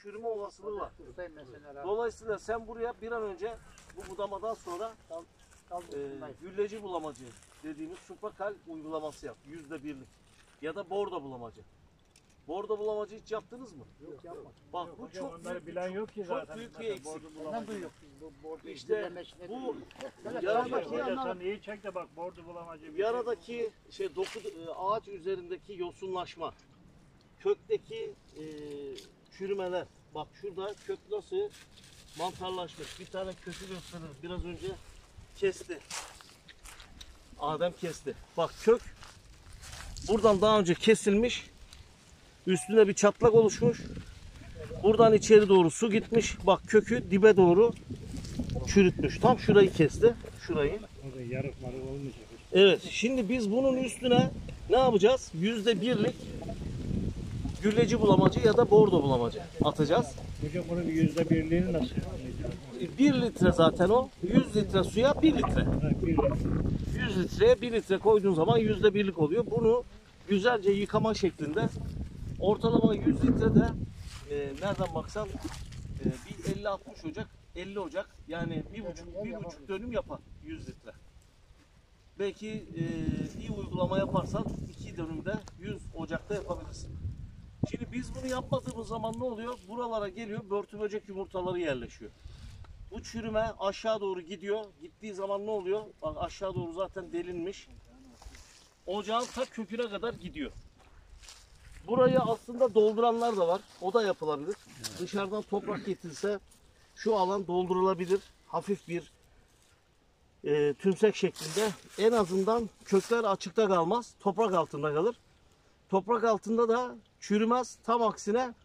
çürüme olasılığı var. Dolayısıyla sen buraya bir an önce bu budamadan sonra gülleci bulamacı dediğimiz suprakal uygulaması yap. %1'lik. Ya da bordo bulamacı. Bordo bulamacı hiç yaptınız mı? Yok, yapmadım. Bak bu çok büyük, bilen yok ki zaten. çok büyük bir eksik. İşte Bu yaradaki yaradaki sen iyi çek de bak bordu bulamacı. yaradaki ağaç üzerindeki yosunlaşma, kökteki çürümeler. Bak şurada kök nasıl mantarlaşmış. Bir tane kökü gösterir. Biraz önce kesti. Adem kesti. Bak kök buradan daha önce kesilmiş. Üstünde bir çatlak oluşmuş. Buradan içeri doğru su gitmiş. Bak kökü dibe doğru çürütmüş. Tam şurayı kesti. Şurayı. Orada yarık marık olmayacak. Evet. Şimdi biz bunun üstüne ne yapacağız? %1'lik gülleci bulamacı ya da bordo bulamacı atacağız. Hocam bunun %1'liğini nasıl? 1 litre zaten o. 100 litre suya 1 litre. Ha, 1 litre. 100 litreye 1 litre koyduğun zaman %1'lik oluyor. Bunu güzelce yıkama şeklinde ortalama 100 litrede nereden baksan bir 50-60 ocak 50 ocak yani bir buçuk dönüm yapar 100 litre. Belki iyi uygulama yaparsan 2 dönümde 100 ocakta yapabilirsin. Şimdi biz bunu yapmadığımız zaman ne oluyor? Buralara geliyor, börtü böcek yumurtaları yerleşiyor. Bu çürüme aşağı doğru gidiyor. Gittiği zaman ne oluyor? Bak aşağı doğru zaten delinmiş. Ocağın ta köküne kadar gidiyor. Burayı aslında dolduranlar da var. O da yapılabilir. Dışarıdan toprak getirilse şu alan doldurulabilir. Hafif bir tümsek şeklinde. En azından kökler açıkta kalmaz. Toprak altında kalır. Toprak altında da çürümez. Tam aksine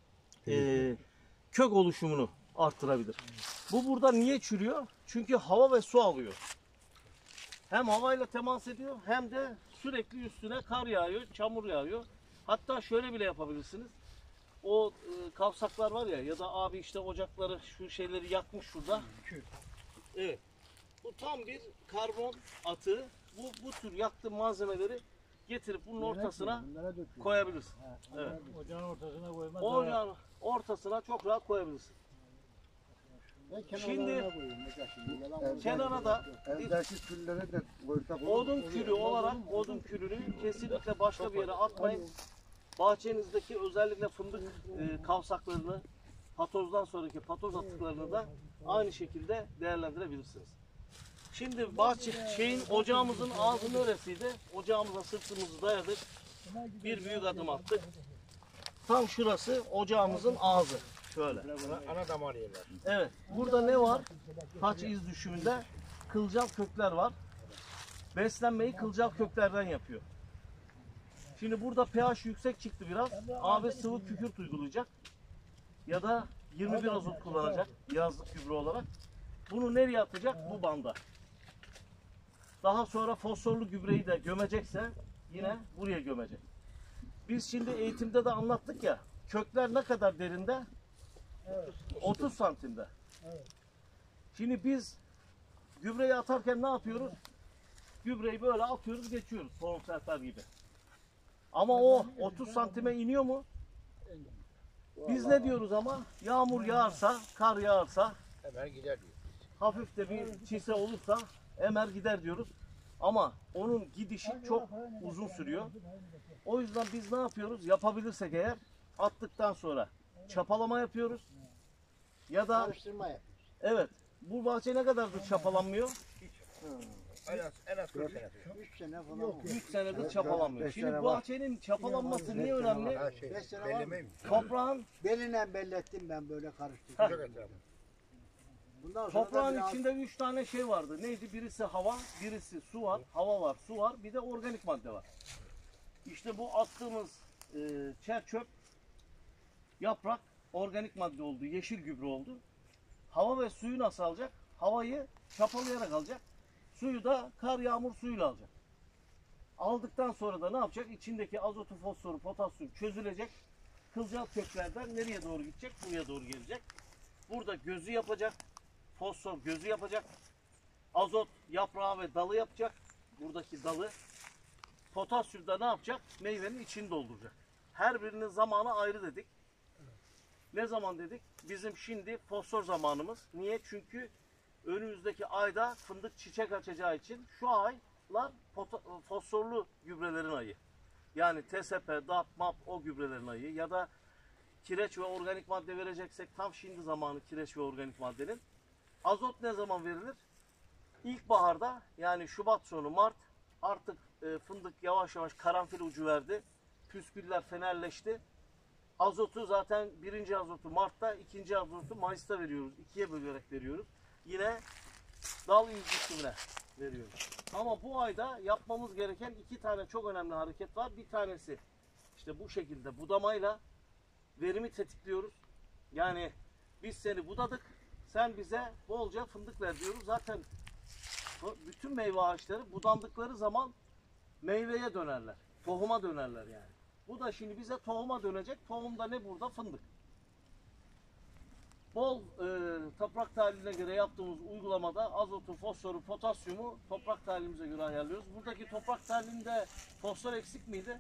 kök oluşumunu arttırabilir. Bu burada niye çürüyor? Çünkü hava ve su alıyor. Hem havayla temas ediyor hem de sürekli üstüne kar yağıyor, çamur yağıyor. Hatta şöyle bile yapabilirsiniz. O kavsaklar var ya da abi işte ocakları şu şeyleri yakmış şurada. Evet. Bu tam bir karbon atığı. Bu tür yaktığın malzemeleri getirip bunun ortasına koyabilirsin. Evet. Ocağın ortasına koymaz. Ocağın ortasına çok rahat koyabilirsin. Şimdi kenara da evdeki küllere de koysak olur. odun külü olarak odun külünü kesinlikle başka bir yere atmayın. Bahçenizdeki özellikle fındık kavsaklarını, patozdan sonraki patoz atıklarını da aynı şekilde değerlendirebilirsiniz. Şimdi ocağımızın ağzı neresiydi? Ocağımıza sırtımızı dayadık. Bir büyük adım attık. Tam şurası ocağımızın ağzı. Şöyle. Ana damar yerler. Evet. Burada ne var? Taç iz düşümünde kılcal kökler var. Beslenmeyi kılcal köklerden yapıyor. Şimdi burada pH yüksek çıktı biraz. Abi sıvı kükürt uygulayacak. Ya da 21 azot kullanacak yazlık gübre olarak. Bunu nereye atacak? Bu banda. Daha sonra fosforlu gübreyi de gömecekse yine buraya gömecek. Biz şimdi eğitimde de anlattık ya. Kökler ne kadar derinde? 30 santimde. Şimdi biz gübreyi atarken ne yapıyoruz? Gübreyi böyle atıyoruz geçiyoruz. Tohum serper gibi. Ama o 30 santime iniyor mu? Biz ne diyoruz ama? Yağmur yağarsa, kar yağarsa, Hemen gider diyor. hafif de bir çise olursa emer gider diyoruz. Ama onun gidişi çok uzun sürüyor. O yüzden biz ne yapıyoruz? Yapabilirsek eğer attıktan sonra çapalama yapıyoruz. Ya da Karıştırma yap. evet, bu bahçe ne kadardır çapalanmıyor? En az 40 sene. 3 sene falan oldu. 3 senedir çapalanmıyor. Beş Şimdi sene bu var. bahçenin çapalanması niye önemli? Her şey. 5 sene var. Bellemeyin mi? Toprağın Beline bellettim ben böyle karıştırdım. Çok etrafı. Bundan sonra da Toprağın biraz içinde 3 tane şey vardı. Neydi? Birisi hava, birisi su var. Hava var, su var. Bir de organik madde var. İşte bu attığımız çer çöp, yaprak organik madde oldu. Yeşil gübre oldu. Hava ve suyu nasıl alacak? Havayı çapalayarak alacak. Suyu da kar yağmur suyuyla alacak. Aldıktan sonra da ne yapacak? İçindeki azotu, fosforu, potasyum çözülecek. Kılcal köklerden nereye doğru gidecek? Buraya doğru gelecek. Burada gözü yapacak. Fosfor gözü yapacak. Azot yaprağı ve dalı yapacak. Buradaki dalı. Potasyum da ne yapacak? Meyvenin içini dolduracak. Her birinin zamanı ayrı dedik. Ne zaman dedik? Bizim şimdi fosfor zamanımız. Niye? Çünkü önümüzdeki ayda fındık çiçek açacağı için şu aylar fosforlu gübrelerin ayı. Yani TSP, DAP, MAP o gübrelerin ayı ya da kireç ve organik madde vereceksek tam şimdi zamanı kireç ve organik maddenin. Azot ne zaman verilir? İlkbaharda, yani Şubat sonu Mart, artık fındık yavaş yavaş karanfil ucu verdi. Püsküller fenerleşti. Azotu zaten birinci azotu Mart'ta, ikinci azotu Mayıs'ta veriyoruz. İkiye bölerek veriyoruz. Yine dal yüzdüsüne veriyoruz. Ama bu ayda yapmamız gereken iki tane çok önemli hareket var. Bir tanesi işte bu şekilde budamayla verimi tetikliyoruz. Yani biz seni budadık, sen bize bolca fındık ver diyoruz. Zaten bütün meyve ağaçları budandıkları zaman meyveye dönerler. Tohuma dönerler yani. Bu da şimdi bize tohuma dönecek. Tohumda ne burada? Fındık. Bol toprak tahlililine göre yaptığımız uygulamada azotu, fosforu, potasyumu toprak tahlilimize göre ayarlıyoruz. Buradaki toprak tahlilinde fosfor eksik miydi?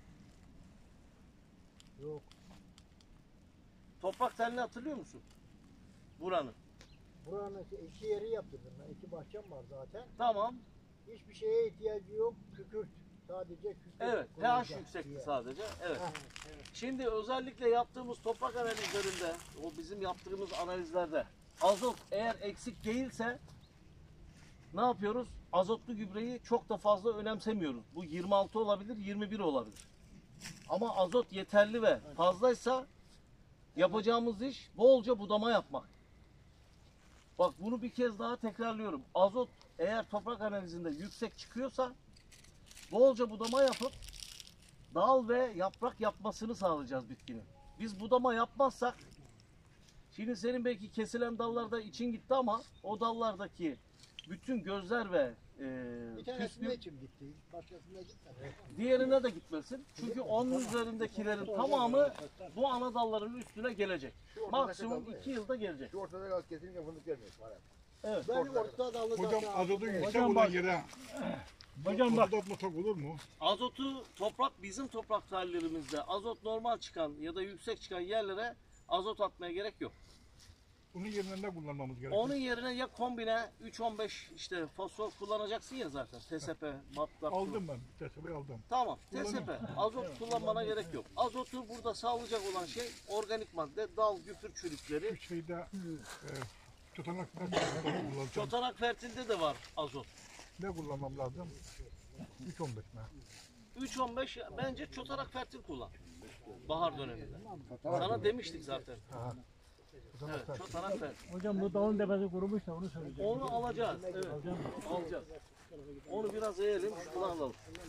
Yok. Toprak tahlilini hatırlıyor musun? Buranın. Buranın iki yeri yaptırdım ben. İki bahçem var zaten. Tamam. Hiçbir şeye ihtiyacı yok. Kükürt. Sadece kükürt. Evet. pH koyacak yüksekti diye. sadece. Evet. Heh, Şimdi özellikle yaptığımız toprak analizlerinde, o bizim yaptığımız analizlerde azot eğer eksik değilse ne yapıyoruz? Azotlu gübreyi çok da fazla önemsemiyoruz. Bu 26 olabilir, 21 olabilir. Ama azot yeterli ve fazlaysa yapacağımız iş bolca budama yapmak. Bak bunu bir kez daha tekrarlıyorum. Azot eğer toprak analizinde yüksek çıkıyorsa bolca budama yapıp dal ve yaprak yapmasını sağlayacağız bitkinin. Biz budama yapmazsak, şimdi senin belki kesilen dallarda için gitti ama o dallardaki bütün gözler ve Bir tanesinde püskül içim gitti. Başkasında gitmedi. diğerine de gitmesin. Çünkü onun üzerindekilerin tamamı bu ana dalların üstüne gelecek. Maksimum 2 yılda gelecek. Şu ortada gaz kesinlikle fındık gelmiyor. Evet. Ben orta dalı Hocam zaten- azotu yüksek Hocam olan bak. yere Hocam bak. azot mutak olur mu? Azotu bizim toprak tahlillerimizde azot normal çıkan ya da yüksek çıkan yerlere azot atmaya gerek yok. Bunun yerine ne kullanmamız gerekiyor? Onun yerine ya kombine 3-15 işte fosfor kullanacaksın ya zaten. TSP, MAP'lar. Aldım ben. Tesebeyi aldım. Tamam. TSP. Azot kullanmana gerek yok. Azotu burada sağlayacak olan şey organik madde, dal, güpür çürükleri. Şu şeyde tutanak ne kullanacağım? Çotanak fertilde de var azot. Ne kullanmam lazım? 3-15 mi? 3-15 bence çotanak fertil kullan. Bahar döneminde. Sana demiştik zaten. Tutanak Evet, çotanak fertil. Hocam bu dalın tepesi kurumuş da onu söyleyeceğim. Onu alacağız. Evet. Alacağız. Onu biraz eğelim, şunu alalım.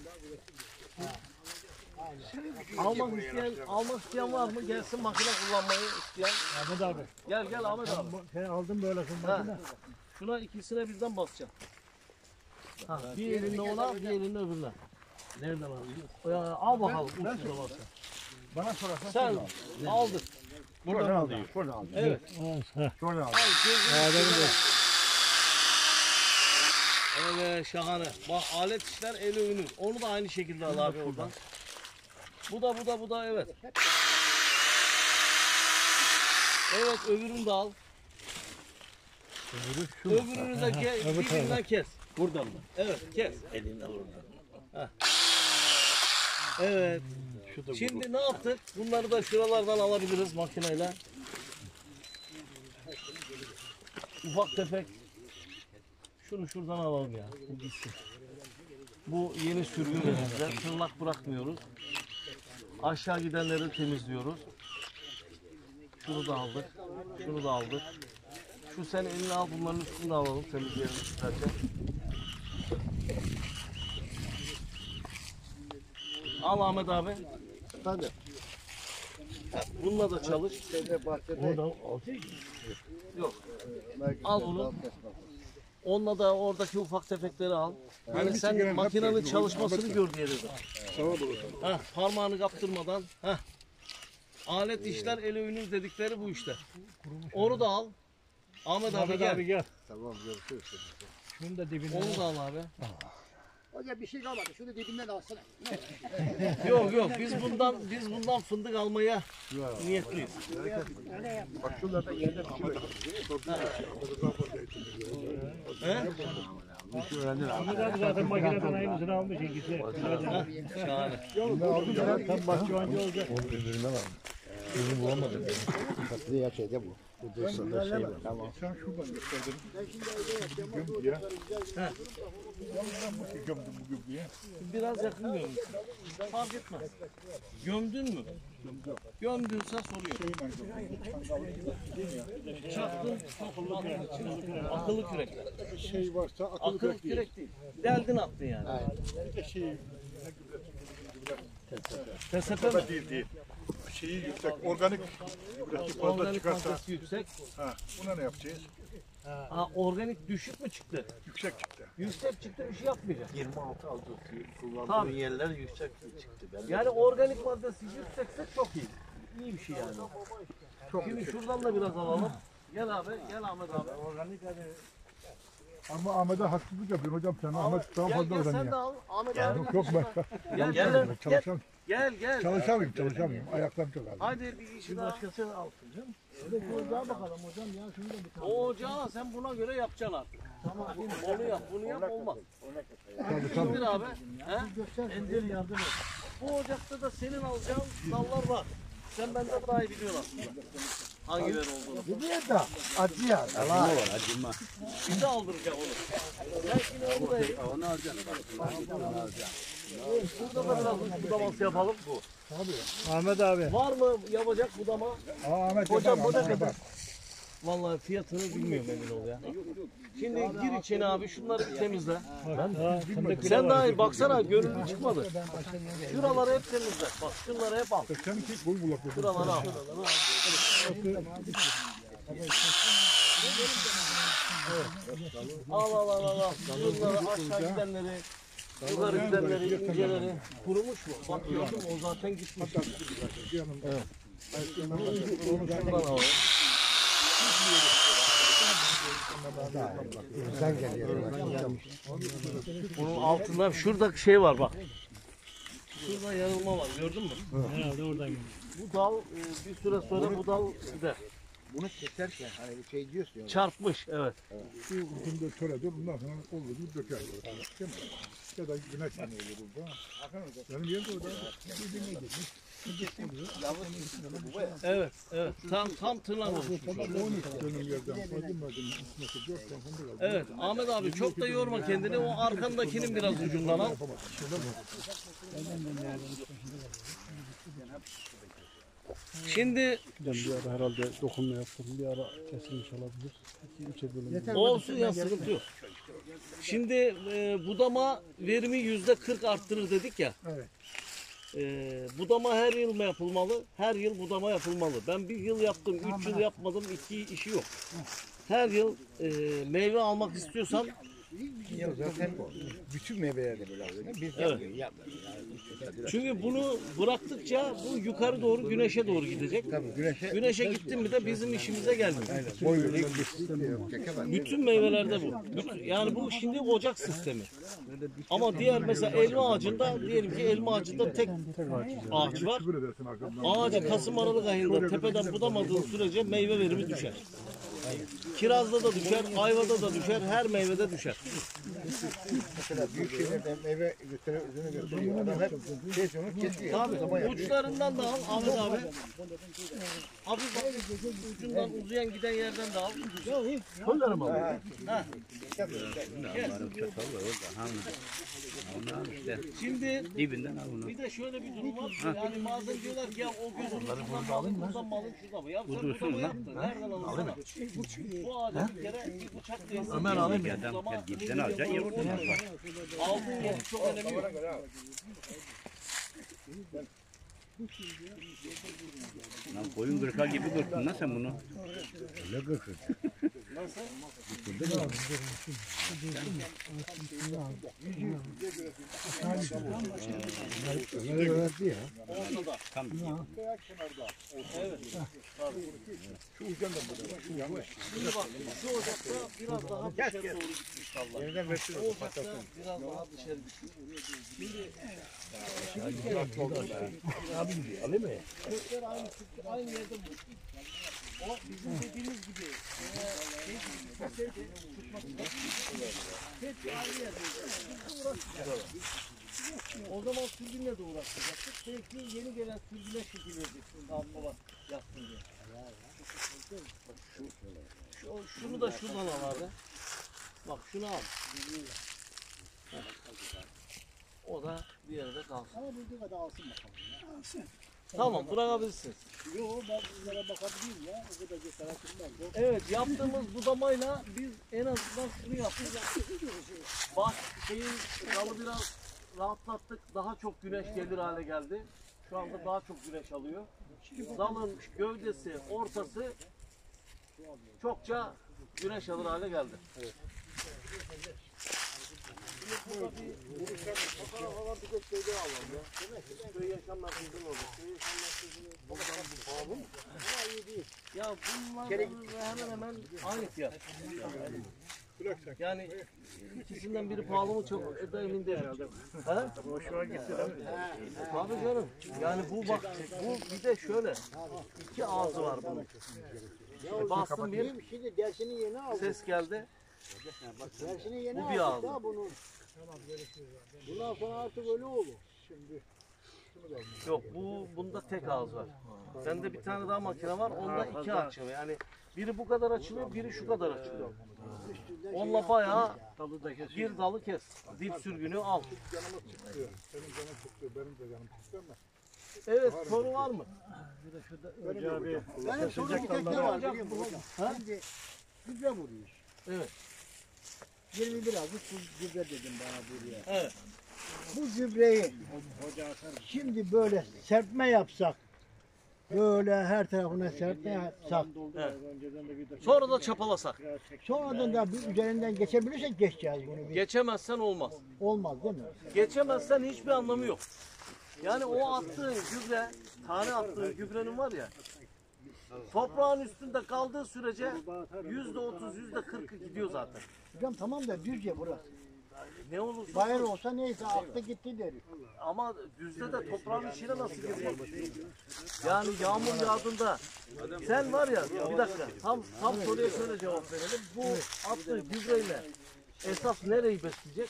Almak isteyen var mı? Gelsin makine kullanmayı isteyen. Ahmet abi. Gel Ahmet abi. Sen aldın böyle Ha. makine. Şuna ikisine birden basacağım. Ha, bir elinde ona, bir elinde öbürüne. Nereden alıyorsun? Ya, al bakalım uçuna basın. Bana sorarsan Sen aldın. buradan alıyor. Şuradan alıyor. Evet. Şuradan alıyor. Al, gözünü Evet, şahane. Bak alet işler el övünür. Onu da aynı şekilde al abi oradan. Bu da evet. Evet, öbürünü de al. Öbürünü de birbirinden kes. Buradan mı? Evet, kes. Elinden oradan. Evet. Şimdi ne yaptık? Bunları da şuralardan alabiliriz makineyle. Ufak tefek. Şunu şuradan alalım ya. Bu gitsin. Bu yeni sürgün elimizde. Tırnak bırakmıyoruz. Aşağı gidenleri temizliyoruz. Şunu da aldık. Şunu da aldık. Şu sen elini al, bunların üstünü de alalım. Temizleyelim istersen. Al Ahmet abi. Hadi. Bununla da çalış. Şeyde bahçede. Yok. Al bunu. Onunla da oradaki ufak tefekleri al. Yani için sen gelen makinenin hep çalışmasını gör diye dedim. Sağ olasın. Ha, parmağını kaptırmadan. Ha. Alet işler el övünür dedikleri bu işte. Onu da al. Ahmet abi Ahmet gel. abi gel. Tamam görüşürüz. Şunu da dibine. Onu da al abi. Hocam bir şey kalmadı. Şunu dibinden alsana. Yok biz bundan fındık almaya niyetliyiz. Bak şuralarda yerde bir şey var. He? Ahmet abi zaten makineden aynısını almış ikisi. Şahane. Tam bahçıvancı olacak. Kapıda ya şeyde bu. Bu dışında şey var. Tamam. Sen şuradan gösterdin. Göm diye. Gömdüm bu göm diye. Biraz yakın gömdün. Fark etmez. Gömdün mü? Gömdünse soruyor. Çaktın çok akıllı kürekler. Şey varsa akıllı Akıllı bırak değil. kürek değil. Deldin attın yani. Bir de şey TSP mi? değil. Şeyi yüksek. Organik gübresi fazla Organik çıkarsa. maddesi yüksek. Ha, buna ne yapacağız? Ha, organik düşük mü çıktı? Yüksek çıktı. Yüksek çıktı bir şey yapmayacak. 26 aldı. Kullandığım Tabii. yerler yüksek çıktı. Yani organik maddesi yüksekse çok iyi. İyi bir şey yani. Şimdi şuradan da biraz alalım. Gel abi, gel Ahmet abi. Ama Ahmet'e haksızlık yapıyorsun hocam sen. Ahmet daha Gel fazla gel sen de öğreniyor. al. Ahmet abi. Yok ben Gel gel. çalışamıyorum. Gel. Çalışamıyorum. Ayaklarım çok ağrıyor. Hadi bir işi daha. Başkasını alsın canım. Ocağa bakalım hocam ya şunu da bir tane. O ocağı sen buna göre yapacaksın artık. Tamam. Onu yap, bunu yap olmaz. Tabii. İndir abi. He? Enzel yardım et. Bu ocakta da senin alacağın dallar var. Sen benden daha iyi biliyorsun aslında. Hangileri olduğunu. Gidiyor da acıyor. Allah. Bir de aldıracağım onu. Ben şimdi onu da Onu alacaksın. burada da biraz budaması yapalım. Bu. Ahmet abi. Var mı yapacak budama? Ahmet Hocam bu ne yapar. kadar? Vallahi fiyatını bilmiyorum emin ol ya. Şimdi gir içine abi şunları bir temizle. Sen daha iyi baksana gönüllü çıkmadı. Şuraları hep temizle. Bak şunları hep al. Seninki boy bulak. Şuraları al. Al. Şunları aşağı gidenleri, yukarı gidenleri, inceleri. Kurumuş mu? Bak gördüm o zaten gitmiş. Şundan al. Sen geliyor. Bunun altında şurada şey var bak. Şurada yarılma var gördün mü? Herhalde oradan geliyor. Bu dal bir süre sonra bu dal gider. Bunu keserken hani şey diyorsun ya. Çarpmış evet. Şu ucunda töredir. Bundan sonra olur gibi döker. Değil mi? Ya da güneş yanı olur burada. Benim yerim de orada. Evet. Tam tırnak oluşmuş. 13 dönüm yerden fazla üstüne 4 tane fındık aldım. Evet Ahmet abi çok da yorma kendini. O arkandakinin biraz ucundan al. Şimdi Bir ara herhalde dokunma yaptım. Bir ara kesilmiş olabilir. 2-3'e bölüm. olsun ya sıkıntı yok. Şimdi budama verimi %40 arttırır dedik ya. Evet. Budama her yıl mı yapılmalı? Her yıl budama yapılmalı. Ben bir yıl yaptım, 3 yıl yapmadım, 2 işi yok. Her yıl meyve almak istiyorsan Ya zaten bütün meyvelerde böyle oluyor. Biz Evet. yapmıyoruz. çünkü bunu bıraktıkça bu yukarı doğru güneşe doğru gidecek. Tabii güneşe Güneşe gitti mi de bizim işimize gelmiyor. boyunu çekemez. Bütün meyvelerde bu. Yani bu şimdi ocak sistemi. Ama diğer mesela elma ağacında diyelim ki elma ağacında tek ağaç var. Küfür edersin arkamdan. Ağaca Kasım Aralık ayında tepeden budamadığın sürece meyve verimi düşer. Kirazda da düşer, ayvada da düşer, her meyvede düşer. Mesela büyük şehirlerde meyve ürünü gösteriyor. Adam hep şey onu kesiyor. Tabii uçlarından da al Ahmet abi. Hafif ucundan uzayan giden yerden de al. Şunları mı alıyor? Şimdi bir de şöyle bir durum var. Yani bazen diyorlar ki ya o gözün buradan mı alın şuradan mı? Ya sen burada mı yaptın? Nereden alın? Bu ağaca bir kere bir bıçak değsin. Ömer alayım ya. Dipten alacaksın ya oradan al. Aldığın yer çok önemli yok. Lan koyun kırkar gibi kırktın lan sen bunu. Ne kırkır? Nasıl? Ömer'e öğretti ya. Orada da. Evet. Şu ucundan burada. Şu yanlış. Şimdi bak şu ocakta biraz daha dışarı doğru gitmiş dallar. Yeniden meşhur O ocakta biraz daha dışarı gitmiş. Kökler aynı, çünkü aynı yerde bu. O bizim dediğimiz gibi hep aynı yerde. O zaman türbinle de uğraşacaktık. Belki yeni gelen türbine şekil vereceksin. Damla yapsın diye. Şunu da şuradan al abi. Bak şunu al. O da bir yerde kalsın. Ama bildiği kadar alsın bakalım. Alsın. Tamam, bırakabilirsiniz. Yok ben bunlara bakabilirim ya. O kadar cesaretim var. Evet, yaptığımız budamayla biz en azından şunu yaptık. Bak şeyin dalı biraz rahatlattık. Daha çok güneş gelir hale geldi. Şu anda daha çok güneş alıyor. Dalın gövdesi, ortası çokça güneş alır hale geldi. Evet. Şimdi burada bir fotoğraf falan bir de şeyde alalım ya. Köy yaşam merkezinde oldu. Köy yaşam merkezinde buradan bu pahalı mı? Ama iyi değil. Ya bunlar hemen hemen aynı fiyat. Yani ikisinden biri pahalı mı çok emin değilim. Ha? Hoşuma gitti değil mi? Tabii canım. Yani bu bak, bu bir de şöyle. İki ağzı var bunun. Bastım bir, Şimdi dersini yeni aldık. ses geldi. Dersini yeni Bu bir aldık ağzı. da bunun. Bundan sonra artık öyle olur. Yok, bunda tek ağız var. Bende bir tane daha makine var. Onda iki açıyor. Yani biri bu kadar açılıyor, biri şu kadar açılıyor. Onunla bayağı Dalı da kesiyor. bir dalı kes. Dip sürgünü al. Canımız çıktı. Senin canın çıktı. Benim de canım çıktı ama. Evet, soru var mı? Ocağı bir Benim sorun bir tek ne var biliyor musun hocam? Şimdi gübre vuruyor. Evet. 21 azıcık gübre dedim bana buraya. Evet. Bu gübreyi şimdi böyle serpme yapsak, böyle her tarafına serpme yapsak, Sonra da çapalasak. sonradan da bir üzerinden geçebilirsek geçeceğiz bunu. Geçemezsen olmaz. Olmaz değil mi? Geçemezsen hiçbir anlamı yok. Yani o attığın gübre, tane attığın gübrenin var ya, toprağın üstünde kaldığı sürece %30, %40'ı gidiyor zaten. Hocam tamam da düz ya burası. Ne olursa Bayır olsa neyse aktı gitti deriz. ama düzde de toprağın içine nasıl girecek? Yani yağmur yağdığında sen var ya, bir dakika tam soruya şöyle cevap verelim. Bu attığı gübreyle esas nereyi besleyecek?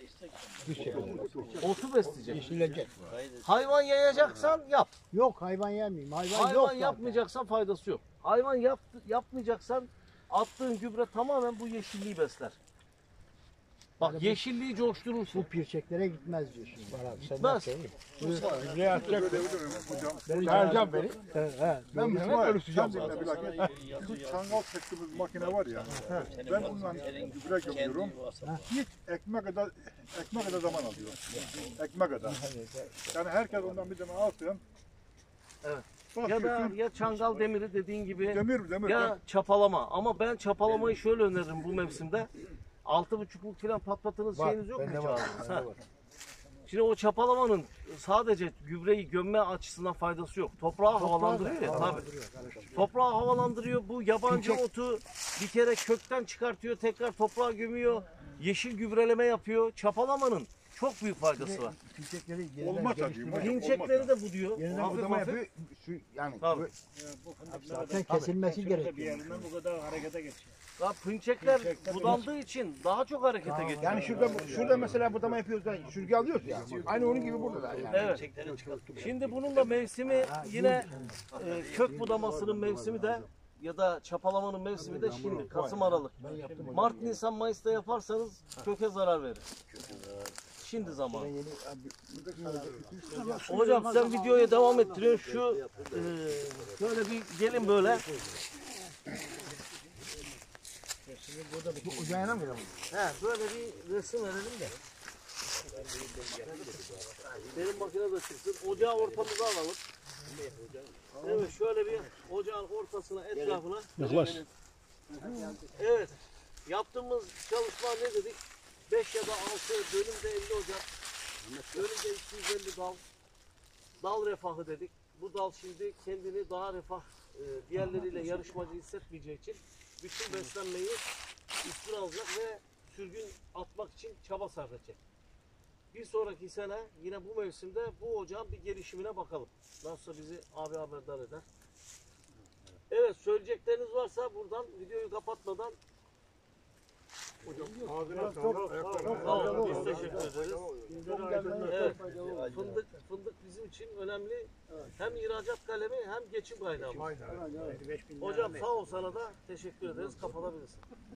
Otu besleyecek. Yeşillecek. Hayvan yayacaksan yap. Yok hayvan yemeyeyim. Hayvan, yok Hayvan zaten. yapmayacaksan faydası yok. Hayvan yapmayacaksan attığın gübre tamamen bu yeşilliği besler. Bak yeşilliği coşturursun. Bu pirçeklere gitmez diyorsun. Gitmez. Gübreye atacak. Çağıracağım beni. Ben Mustafa kendimle bilakis şu çangal çektiğimiz makine var ya. Ben onunla gübre gömüyorum. Hiç ekmek kadar zaman alıyor. Ekmek kadar. Yani herkes ondan bir tane alsın. Evet. Bak, Ya da ya çangal demiri dediğin gibi demir. ya çapalama. Ama ben çapalamayı şöyle öneririm bu mevsimde. 6,5'luk falan patlatınız şeyiniz yok mu hiç abi? Ha. Şimdi o çapalamanın sadece gübreyi gömme açısından faydası yok. Toprağı havalandırıyor ya tabii. Toprağı havalandırıyor. Bu yabancı otu bir kere kökten çıkartıyor, tekrar toprağa gömüyor. Yeşil gübreleme yapıyor. Çapalamanın çok büyük faydası var. Olmaz tabii. Pinçekleri de bu diyor. Hafif hafif. Yani Tabii. Zaten kesilmesi Bir gerekiyor. yerinden bu kadar harekete geçiyor. Ya pinçekler budandığı için daha çok harekete geçiyor. yani şurada mesela budama yapıyoruz da sürgü alıyoruz ya. Aynı onun gibi burada da yani. Evet. Şimdi bunun da mevsimi yine kök budamasının mevsimi de ya da çapalamanın mevsimi de şimdi Kasım Aralık. Mart, Nisan, Mayıs'ta yaparsanız köke zarar verir. Şimdi zaman. Hocam sen videoya devam ettiriyorsun. Şu şöyle bir gelin böyle. Bu ocağına mı gidelim? He, böyle bir resim verelim de. Benim makine de çıksın. Ocağı ortamıza alalım. Evet, şöyle bir ocağın ortasına, etrafına. Yaklaş. Evet. Yaptığımız çalışma ne dedik? 5 ya da 6 bölümde 50 ocak. Bölümde 250 dal. Dal refahı dedik. Bu dal şimdi kendini daha refah diğerleriyle yarışmacı hissetmeyeceği için bütün beslenmeyi üstüne alacak ve sürgün atmak için çaba sarf edecek. Bir sonraki sene yine bu mevsimde bu ocağın bir gelişimine bakalım. Nasılsa bizi abi haberdar eder. Evet, söyleyecekleriniz varsa buradan videoyu kapatmadan sağ olun, biz teşekkür ederiz. Evet, fındık bizim için önemli. Hem ihracat kalemi hem geçim kaynağı. Hocam sağ ol, sana da teşekkür ederiz. Kapatabilirsin.